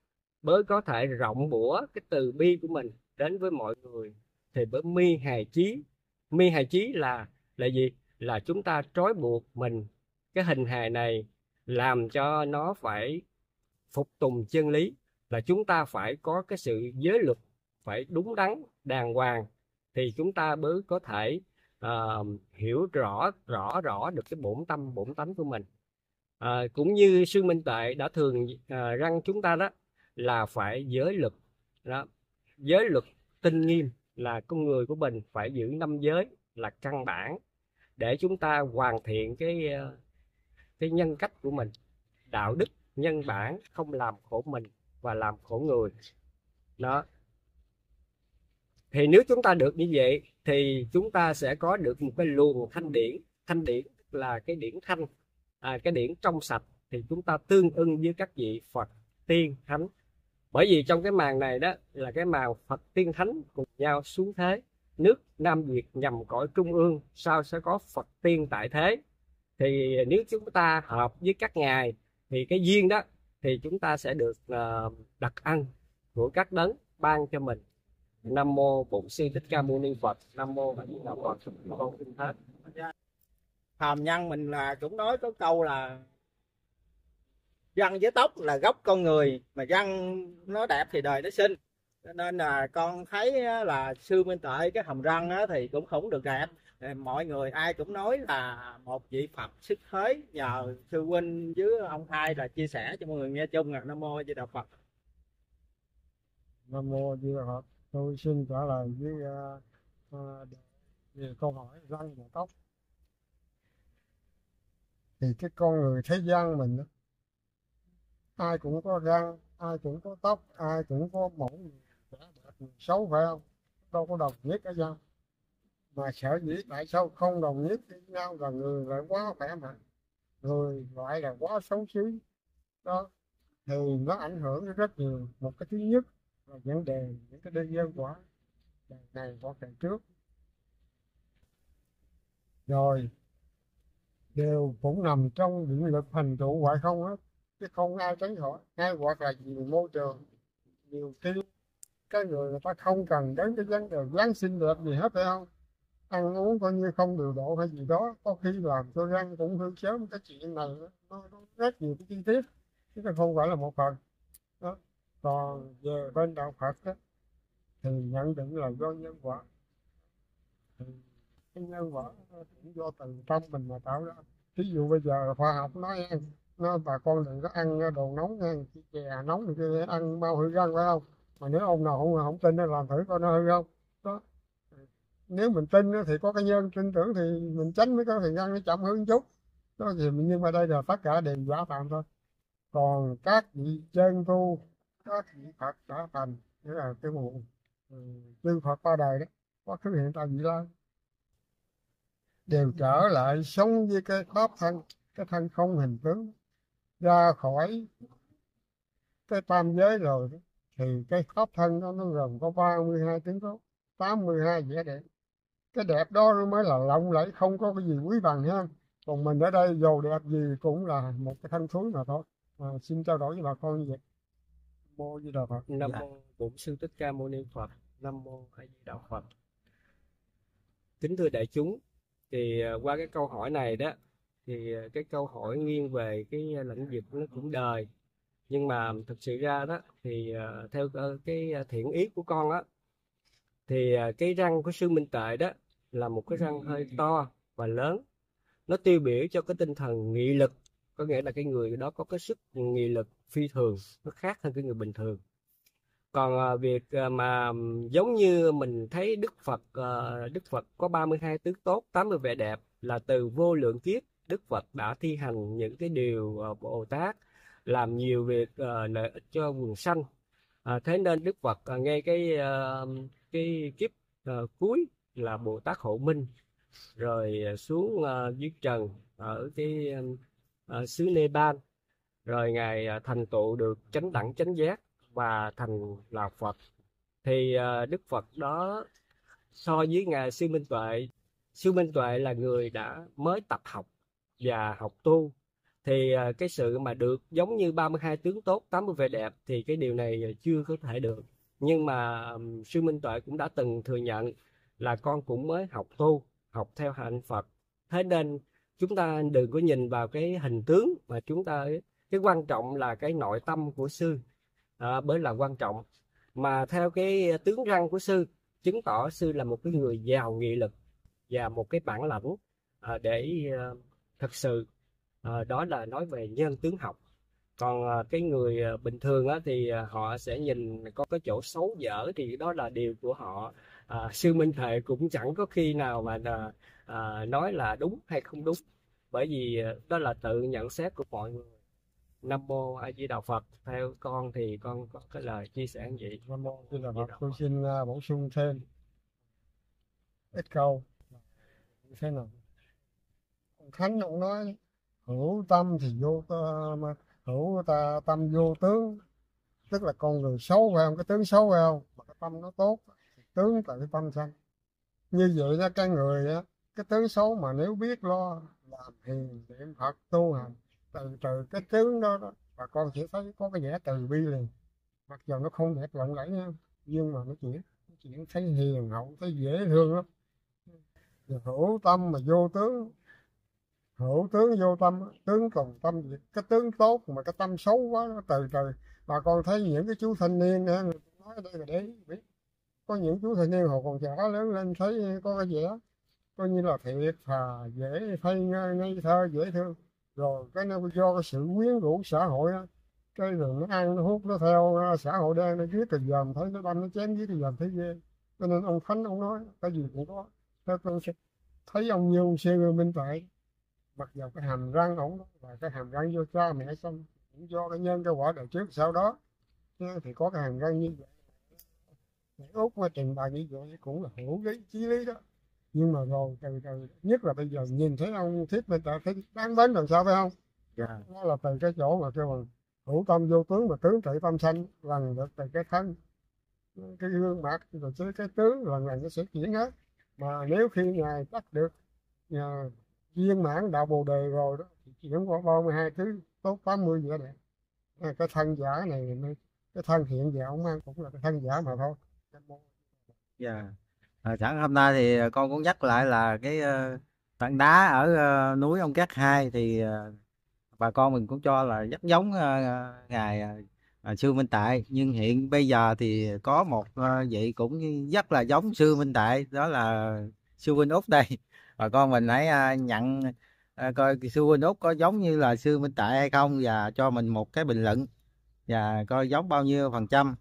mới có thể rộng bủa cái từ bi của mình đến với mọi người. Thì bởi mi hài chí, mi hài chí là gì? Là chúng ta trói buộc mình, cái hình hài này, làm cho nó phải phục tùng chân lý, là chúng ta phải có cái sự giới luật phải đúng đắn đàng hoàng, thì chúng ta mới có thể hiểu rõ được cái bổn tâm bổn tánh của mình. Cũng như sư Minh Tuệ đã thường răng chúng ta đó, là phải giới luật đó, giới luật tinh nghiêm, là con người của mình phải giữ 5 giới là căn bản để chúng ta hoàn thiện cái nhân cách của mình, đạo đức nhân bản, không làm khổ mình và làm khổ người đó. Thì nếu chúng ta được như vậy thì chúng ta sẽ có được một cái luồng thanh điển. Thanh điển là cái điển thanh, cái điển trong sạch, thì chúng ta tương ưng với các vị Phật tiên thánh. Bởi vì trong cái màn này đó là cái màn Phật tiên thánh cùng nhau xuống thế, nước Nam Việt nhằm cõi trung ương, sau sẽ có Phật tiên tại thế. Thì nếu chúng ta hợp với các ngài thì cái duyên đó thì chúng ta sẽ được đặc ân của các đấng ban cho mình. Nam mô Bổn Sư Thích Ca Mâu Ni Phật. Nam mô A Di Đà Phật. Con xin hết. Phàm nhân mình là cũng nói có câu là răng với tóc là gốc con người, mà răng nó đẹp thì đời nó xinh. Cho nên là con thấy là sư Minh Tuệ cái hàm răng thì cũng không được đẹp. Mọi người ai cũng nói là một vị Phật xuất thế, nhờ sư huynh với ông hai là chia sẻ cho mọi người nghe chung. Nam mô A Di Đà Phật. Nam mô A Di Đà Phật. Tôi xin trả lời với về câu hỏi răng và tóc. Thì cái con người thế gian mình đó, ai cũng có răng, ai cũng có tóc, ai cũng có mẫu đẹp, xấu, phải không? Đâu có đồng nhất ở nhau. Mà sở dĩ tại sao không đồng nhất với nhau là người lại quá khỏe mạnh, người lại là quá xấu xí đó, thì nó ảnh hưởng rất nhiều. Một cái thứ nhất là vấn đề những cái đơn nhân quả đời này hoặc đời trước, rồi đều cũng nằm trong định lực hành trụ ngoại không hết, chứ không ai tránh khỏi. Hay hoặc là nhiều môi trường, nhiều khi cái người ta không cần đến cái vấn đề dáng xinh đẹp gì hết, phải không? Ăn uống coi như không điều độ hay gì đó, có khi làm cho răng cũng hư sớm. Cái chuyện này nó rất nhiều cái chi tiết, chứ không phải là một phần đó. Còn về bên đạo Phật đó, thì nhận định là do nhân quả. Thì cái nhân quả cũng do từ tâm mình mà tạo ra. Ví dụ bây giờ khoa học nói bà con đừng có ăn đồ nóng nha, chè nóng thì kia ăn mau hư răng, phải không? Mà nếu ông nào không tin nó làm thử coi nó hư không đó. Nếu mình tin thì có cái nhân tin tưởng thì mình tránh mấy cái thời gian nó chậm hơn chút đó. Thì nhưng mà đây là tất cả đều giả tạm thôi. Còn các vị chân tu, các vị Phật đã thành, nghĩa là cái nguồn chư Phật ba đời đó, quá khứ hiện tại vị lai, đều trở lại sống với cái pháp thân, cái thân không hình tướng, ra khỏi cái tam giới rồi đó. Thì cái pháp thân đó nó gồm có 32 tướng tốt, 82 vẻ đẹp. Cái đẹp đó nó mới là lộng lẫy, không có cái gì quý bằng ha. Còn mình ở đây dù đẹp gì cũng là một cái thân thúi mà thôi. Xin trao đổi với bà con như vậy. Nam mô Di Đà Phật. Nam mô Bổn Sư Thích Ca Mâu Ni Phật. Nam mô A Di Đà Phật. Kính thưa đại chúng, thì qua cái câu hỏi này đó, thì cái câu hỏi nghiêng về cái lĩnh vực nó cũng đời, nhưng mà thực sự ra đó thì theo cái thiện ý của con á, thì cái răng của sư Minh Tuệ đó là một cái răng hơi to và lớn, nó tiêu biểu cho cái tinh thần nghị lực, có nghĩa là cái người đó có cái sức nghị lực phi thường, nó khác hơn cái người bình thường. Còn việc mà giống như mình thấy Đức Phật có 32 tướng tốt, 80 vẻ đẹp, là từ vô lượng kiếp Đức Phật đã thi hành những cái điều Bồ Tát, làm nhiều việc lợi ích cho quần sanh. Thế nên Đức Phật ngay cái kiếp cuối là Bồ Tát Hộ Minh, rồi xuống dưới trần ở cái xứ Nepal, rồi ngài thành tựu được chánh đẳng chánh giác và thành là Phật. Thì Đức Phật đó so với ngài sư Minh Tuệ là người đã mới tập học và học tu, thì cái sự mà được giống như 32 tướng tốt 80 vẻ đẹp thì cái điều này chưa có thể được. Nhưng mà sư Minh Tuệ cũng đã từng thừa nhận là con cũng mới học tu, học theo hạnh Phật, thế nên chúng ta đừng có nhìn vào cái hình tướng mà chúng ta, cái quan trọng là cái nội tâm của sư mới là quan trọng. Mà theo cái tướng răng của sư chứng tỏ sư là một cái người giàu nghị lực và một cái bản lãnh để thực sự đó là nói về nhân tướng học. Còn cái người bình thường thì họ sẽ nhìn có cái chỗ xấu dở thì đó là điều của họ. Sư Minh Thệ cũng chẳng có khi nào mà nói là đúng hay không đúng, bởi vì đó là tự nhận xét của mọi người. Nam mô A Di Đà Phật. Theo con thì con có cái lời chia sẻ như vậy. Nam mô Di Đà Phật. Tôi xin bổ sung thêm ít câu như thế nào. Ông Khánh ông nói hữu tâm thì vô tâm vô tướng, tức là con người xấu phải không, cái tướng xấu phải không, mà cái tâm nó tốt, tướng tại cái tâm sanh. Như vậy đó, cái người á, cái tướng xấu mà nếu biết lo làm hiền niệm Phật tu hành từ cái tướng đó, bà con sẽ thấy có cái vẻ từ bi liền, mặc dù nó không đẹp lộng lẫy nha, nhưng mà nó chuyển thấy hiền hậu, thấy dễ thương lắm. Hữu tâm mà vô tướng, hữu tướng vô tâm, tướng cùng tâm diệt. Cái tướng tốt mà cái tâm xấu quá nó từ bà con thấy những cái chú thanh niên nói ở đây là để biết, có những chú thanh niên họ còn trẻ lớn lên thấy có cái vẻ coi như là thiệt thà, dễ thấy ngây thơ dễ thương, rồi cái nó do cái sự quyến rũ xã hội á, cái rồi nó ăn nó hút nó theo xã hội đen, nó giết thì dòm thấy nó đâm nó chém giết thì dòm thấy ghê. Cho nên ông Khánh ông nói cái gì cũng có. Theo tôi thấy ông như ông sư Minh Tuệ, mặc dù cái hàm răng ổng đó là cái hàm răng do cha mẹ xong, cũng do cái nhân cái quả đời trước sau đó thì có cái hàm răng như vậy. Để Út mà trình bày như vậy cũng là hữu lý chí lý đó. Nhưng mà rồi từ nhất là bây giờ nhìn thấy ông Thiết Minh Tuệ thấy đáng mến làm sao phải không? Nó là từ cái chỗ mà kêu bằng hữu tâm vô tướng, mà tướng trị tâm sanh, lần được từ cái thân, cái gương mặt rồi tới cái tướng lần nó sẽ chuyển hết. Mà nếu khi ngài tắt được viên mãn đạo bồ đề rồi đó thì chuyển qua 32 thứ tốt 80 vẻ đẹp. Cái thân giả này, cái thân hiện giả ông mang cũng là cái thân giả mà thôi. Dạ. Sẵn hôm nay thì con cũng nhắc lại là cái tảng đá ở núi Ông Cát 2 thì bà con mình cũng cho là rất giống ngài sư Minh Tại, nhưng hiện bây giờ thì có một vị cũng rất là giống sư Minh Tại, đó là sư Huynh Út đây. Bà con mình hãy nhận coi sư Huynh Út có giống như là sư Minh Tại hay không, và cho mình một cái bình luận và coi giống bao nhiêu phần trăm.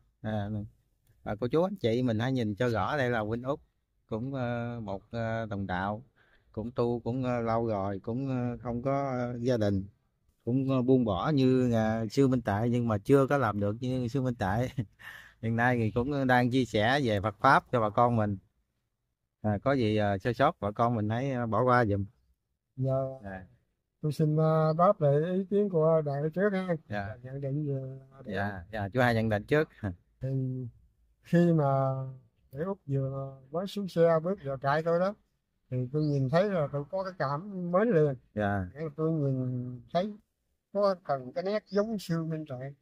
Cô chú anh chị mình hãy nhìn cho rõ, đây là Huynh Út, cũng một đồng đạo, cũng tu cũng lâu rồi, cũng không có gia đình, cũng buông bỏ như sư Minh Tại, nhưng mà chưa có làm được như sư Minh Tại. Hiện nay thì cũng đang chia sẻ về Phật pháp cho bà con mình. Có gì sơ sót bà con mình hãy bỏ qua giùm. Dạ. Tôi xin đáp lại ý kiến của đại trước ha. Dạ. Nhận định về Chú hai nhận định trước. thì khi mà để Út vừa mới xuống xe bước vào trại tôi đó, thì tôi nhìn thấy là tôi có cái cảm mến liền. Dạ. Tôi nhìn thấy có cần cái nét giống sư Minh Tuệ.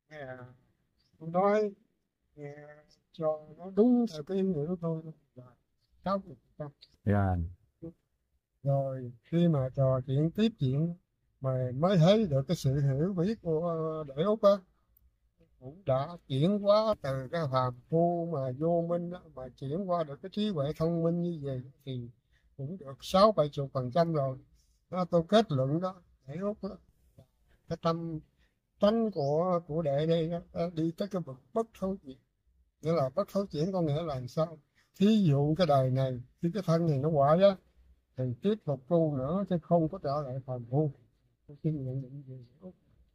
Tôi nói cho nó đúng theo cái ý nghĩa của tôi. Dạ. Rồi khi mà trò chuyện tiếp chuyện mà mới thấy được cái sự hiểu biết của Đại Út á, cũng đã chuyển hóa từ cái phàm phu mà vô minh đó, mà chuyển qua được cái trí huệ thông minh như vậy thì cũng được 60-70% rồi. Đó, tôi kết luận đó, Đại Út đó, cái tâm tánh của đệ đây đó, đi tới cái bậc bất thối chuyển. Nghĩa là bất thối chuyển có nghĩa là làm sao? Thí dụ cái đời này khi cái thân này nó hoại á thì tiếp tục tu nữa chứ không có trở lại phàm phu. Tôi xin nhận định về Út.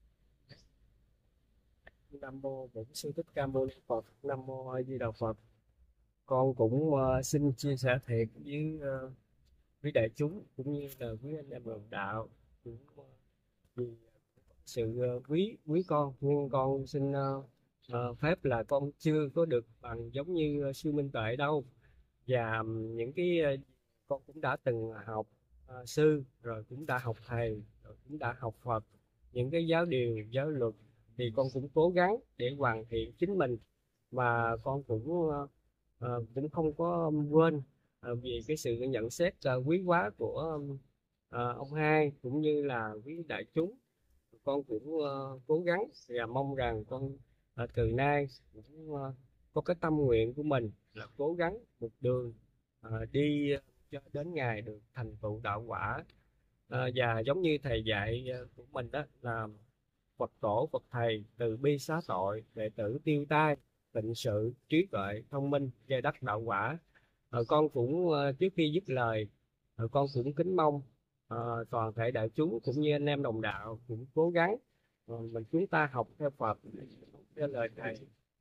Nam mô Bổn Sư Thích Ca Mâu Ni Phật. Nam mô A Di Đà Phật. Con cũng xin chia sẻ thiệt với đại chúng cũng như là quý anh em đồng đạo, cũng vì sự quý con, nhưng con xin phép là con chưa có được bằng giống như sư Minh Tuệ đâu. Và những cái con cũng đã từng học sư, rồi cũng đã học thầy, rồi cũng đã học Phật, những cái giáo điều, giáo luật, thì con cũng cố gắng để hoàn thiện chính mình, và con cũng không có quên vì cái sự nhận xét quý hóa của ông hai cũng như là quý đại chúng. Con cũng cố gắng và mong rằng con từ nay cũng có cái tâm nguyện của mình là cố gắng một đường đi cho đến ngày được thành tựu đạo quả. Và giống như thầy dạy của mình đó là Phật tổ Phật thầy từ bi xá tội, đệ tử tiêu tai, tịnh sự, trí tuệ, thông minh, giai đắc đạo quả. Con cũng trước khi dứt lời, con cũng kính mong toàn thể đại chúng cũng như anh em đồng đạo cũng cố gắng chúng ta học theo Phật, học theo lời thầy,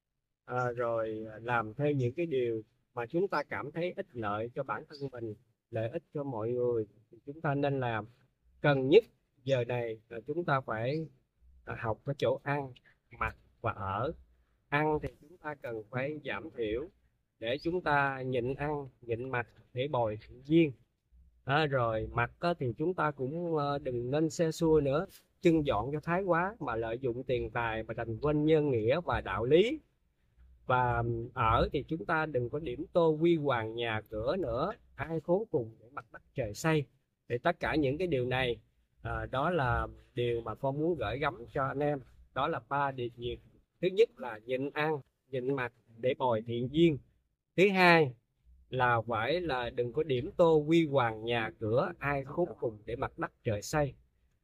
rồi làm theo những cái điều mà chúng ta cảm thấy ích lợi cho bản thân mình, lợi ích cho mọi người thì chúng ta nên làm. Cần nhất giờ này là chúng ta phải học cái chỗ ăn, mặc và ở. Ăn thì chúng ta cần phải giảm thiểu để chúng ta nhịn ăn, nhịn mặc để bồi thiện duyên. Rồi mặc thì chúng ta cũng đừng nên xe xua nữa, trưng dọn cho thái quá mà lợi dụng tiền tài mà đành quên nhân nghĩa và đạo lý. Và ở thì chúng ta đừng có điểm tô huy hoàng nhà cửa nữa, ai khốn cùng để mặt đất trời xây. Thì tất cả những cái điều này đó là điều mà con muốn gửi gắm cho anh em. Đó là 3 điều việc. Thứ nhất là nhịn ăn, nhịn mặc để bồi thiện duyên. Thứ hai là phải là đừng có điểm tô huy hoàng nhà cửa, ai khốn cùng để mặt đất trời xây.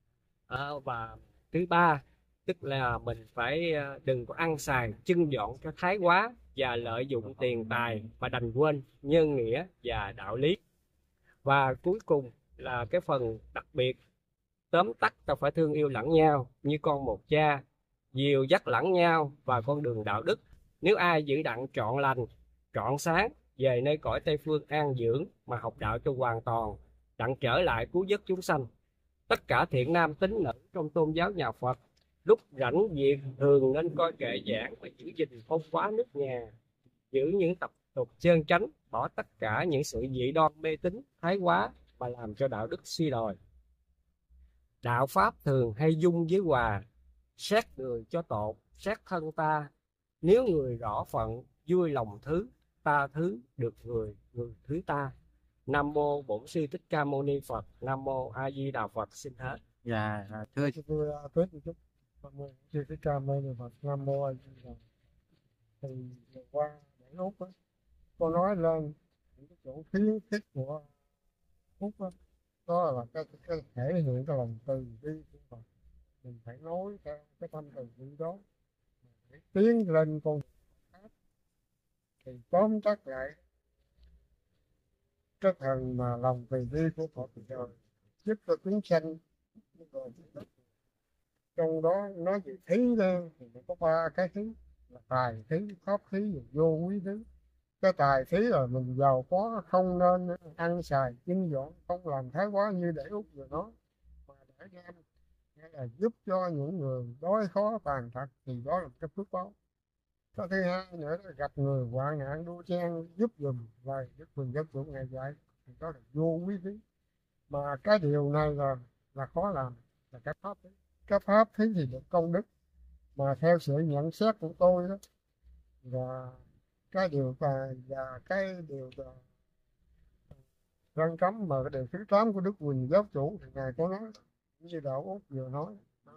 Và thứ ba tức là mình phải đừng có ăn xài trưng dọn cho thái quá và lợi dụng tiền tài mà đành quên nhân nghĩa và đạo lý. Và cuối cùng là cái phần đặc biệt, tóm tắt ta phải thương yêu lẫn nhau như con một cha, dìu dắt lẫn nhau và con đường đạo đức. Nếu ai giữ đặng trọn lành, trọn sáng, về nơi cõi Tây Phương an dưỡng mà học đạo cho hoàn toàn, đặng trở lại cứu vớt chúng sanh. Tất cả thiện nam tín nữ trong tôn giáo nhà Phật lúc rảnh việc thường nên coi kệ giảng và giữ gìn phong hóa nước nhà, giữ những tập tục chân chánh, bỏ tất cả những sự dị đoan mê tín thái quá mà làm cho đạo đức suy đồi. Đạo pháp thường hay dung với hòa, xét người cho tột, xét thân ta. Nếu người rõ phận, vui lòng thứ, ta thứ được người, người thứ ta. Nam mô Bổn Sư Thích Ca Mâu Ni Phật. Nam mô A Di Đà Phật. Xin hết. Dạ, thưa Tôi tuyết một chút. Sư Thích Ca Mâu Ni Phật. Nam mô A Di Đà. Thì vừa qua để Úc á, cô nói lên những cái chỗ khuyến khích của Úc á, đó là cái thể hiện cái lòng từ bi của Phật. Mình phải nói theo cái tâm từ bi đó để tiến lên con đường khác. Thì tóm tắt lại cái thần mà lòng từ bi của Phật rồi giúp cho chúng sanh. Trong đó nói về thí lên thì có 3 cái thí là tài thí, pháp thí và vô quý thí. Cái tài thí là mình giàu có không nên ăn xài chưng dọn, không làm thái quá như để Út vừa nói, mà để đem hay là giúp cho những người đói khó tàn tật, thì đó là cái phước báo. Cái thứ hai nữa là gặp người hoạn nạn đua chen giúp giùm vài giúp mình giúp dụng ngày dạy, thì đó là vô quý thí. Mà cái điều này là khó làm, là cái pháp thí. Cái pháp thí thì được công đức, mà theo sự nhận xét của tôi đó, và cái điều và cái điều răn cấm mà cái điều thứ 8 của Đức Huỳnh Giáo Chủ thì ngài có nói như đạo Úc vừa nói,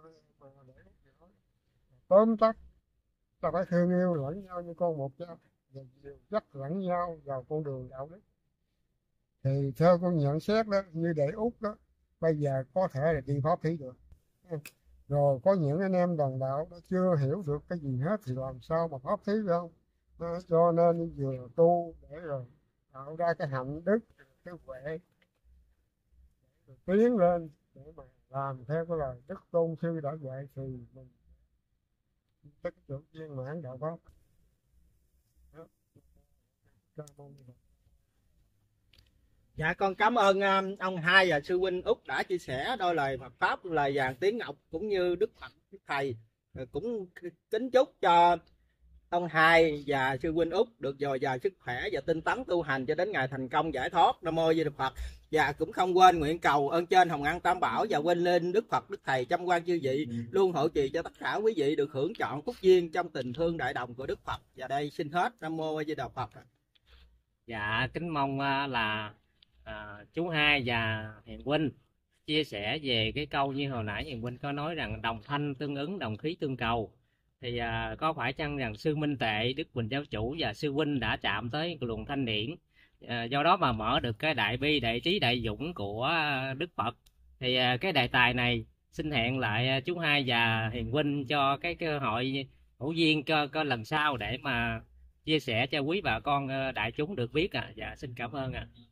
tóm tắt ta phải thương yêu lẫn nhau như con một cha, và dìu dắt lẫn nhau vào con đường đạo đức. Thì theo con nhận xét đó, như để Úc đó, bây giờ có thể là đi pháp thí được. Rồi có những anh em đồng đạo đã chưa hiểu được cái gì hết thì làm sao mà pháp thí được không? Cho nên vừa tu để rồi tạo ra cái hạnh đức, cái huệ, rồi tiến lên để mà làm theo cái lời Đức Tôn Sư đã dạy, thì mình tích cực viên mãn đạo pháp. Dạ con cảm ơn ông Hai và sư huynh Út đã chia sẻ đôi lời Phật pháp, lời vàng tiếng ngọc cũng như Đức Phật Đức Thầy. Cũng kính chúc cho ông Hai và sư huynh Út được dồi dào sức khỏe và tinh tấn tu hành cho đến ngày thành công giải thoát. Nam mô A Di Đà Phật. Và cũng không quên nguyện cầu ơn trên hồng ân tam bảo và quên lên Đức Phật, Đức Thầy, trăm quan chư vị luôn hộ trì cho tất cả quý vị được hưởng chọn phúc duyên trong tình thương đại đồng của Đức Phật. Và đây xin hết. Nam mô A Di Đà Phật. Dạ kính mong là chú Hai và Hiền Huynh chia sẻ về cái câu như hồi nãy Hiền Huynh có nói rằng đồng thanh tương ứng, đồng khí tương cầu. Thì có phải chăng rằng sư Minh Tệ, Đức Quỳnh Giáo Chủ và sư Huynh đã chạm tới luồng thanh điển, do đó mà mở được cái đại bi, đại trí, đại dũng của Đức Phật. Thì cái đề tài này xin hẹn lại chú Hai và Hiền Huynh cho cái cơ hội hữu duyên cho lần sau để mà chia sẻ cho quý bà con đại chúng được biết. Dạ xin cảm ơn ạ.